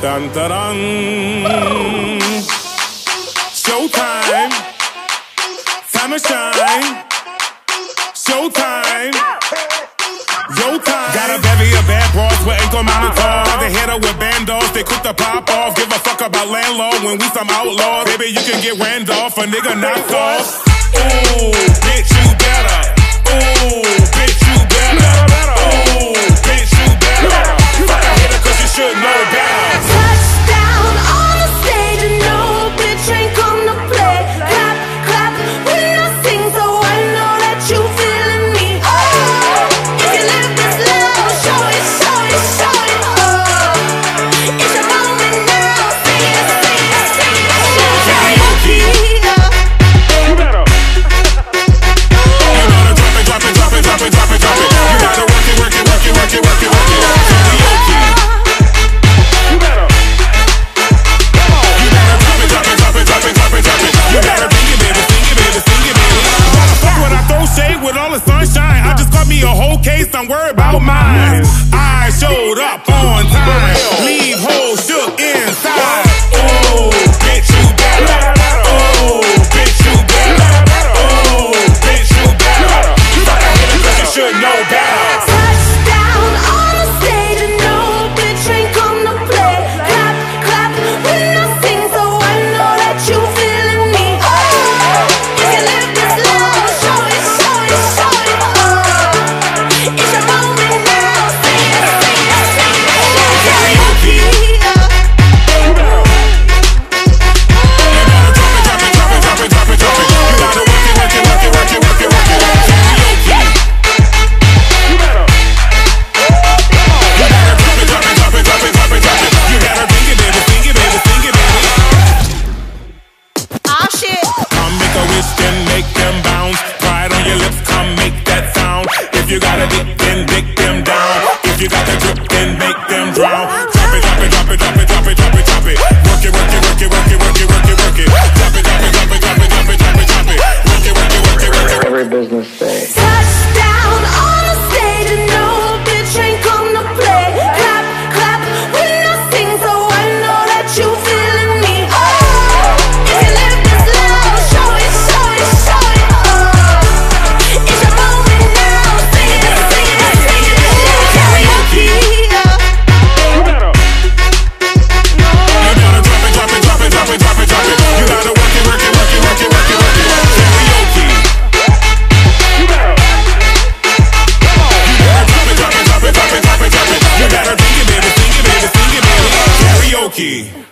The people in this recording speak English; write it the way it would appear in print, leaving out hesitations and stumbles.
Dun dun dun. Showtime. Time to shine. Showtime. Yo time. Got a bevy of bad bras with ankle mounted tall. They hit her with bandos, they quick to pop off. Give a fuck about landlord when we some outlaws. Baby, you can get Randolph, a nigga knocked off. Ooh, bitch, you better. Ooh, bitch, you better. Ooh, bitch, you better. Fuck a hitter cause you should know better. Touchdown on the stage and no bitch ain't come to play. Clap, clap when I sing so I know that you feeling me. Oh, if you live this loud, show it, show it, show it. Oh, it's your moment now. Sing it, sing it, sing it. Karaoke. You better. You better drop it, drop it, drop it, drop it, drop it, drop it. You gotta work it, work it, work it, work it, work it, work it. Karaoke. You better. You better drop it, drop it, drop it, drop it, drop it, drop it. You better sing it, baby, sing it, baby, sing it, baby. Why the fuck would I throw shade with all the sunshine? I just got me a whole case, I'm worried about mine. I showed up on time, leave whole shook inside. Ooh, bitch, you better. Ooh, bitch, you better. Ooh, bitch, you better. Fuck a hitter cause you should know better. Touchdown on the stage and no bitch ain't come to play. Clap, clap when I sing so I know that you feeling me. Oh, if you live this loud, show it, show it, show it. Oh, it's your moment now. Sing it, sing it, sing it. Karaoke. You better. You better drop it, drop it, drop it, drop it, drop it, drop it. You gotta work it, work it, work it, work it, work it, work it. Karaoke. You better. You better drop it, drop it, drop it, drop it, drop it, drop it. You gotta sing it, baby, sing it, baby, sing it, baby. Oh shit. Come make a wish, then make them bounce. Pride on your lips, come make that sound. If you got a dick, then dick them down. If you got the drip, then make them drown. Drop it, drop it, drop it, drop it, drop it, drop it, drop it. Work it, work it, work it, work it, work it, work it, work it. Drop it, drop it, drop it, drop it, drop it, drop it, drop it. Work it, work it, work it, work it. Every business day. Touchdown on the stage and no bitch ain't come to play. Clap, clap when I sing so I know that you feeling me. Oh, if you live this loud, show it, show it, show it. Oh, it's your moment now. Sing it, sing it, sing it. Karaoke. You better. You better drop it, drop it, drop it, drop it, drop it, drop it. You gotta work it, work it, work it, work it, work it, work it. Karaoke. You better. You better drop it, drop it, drop it, drop it, drop it, drop it. You better sing it, baby, sing it, baby, sing it, baby. Karaoke.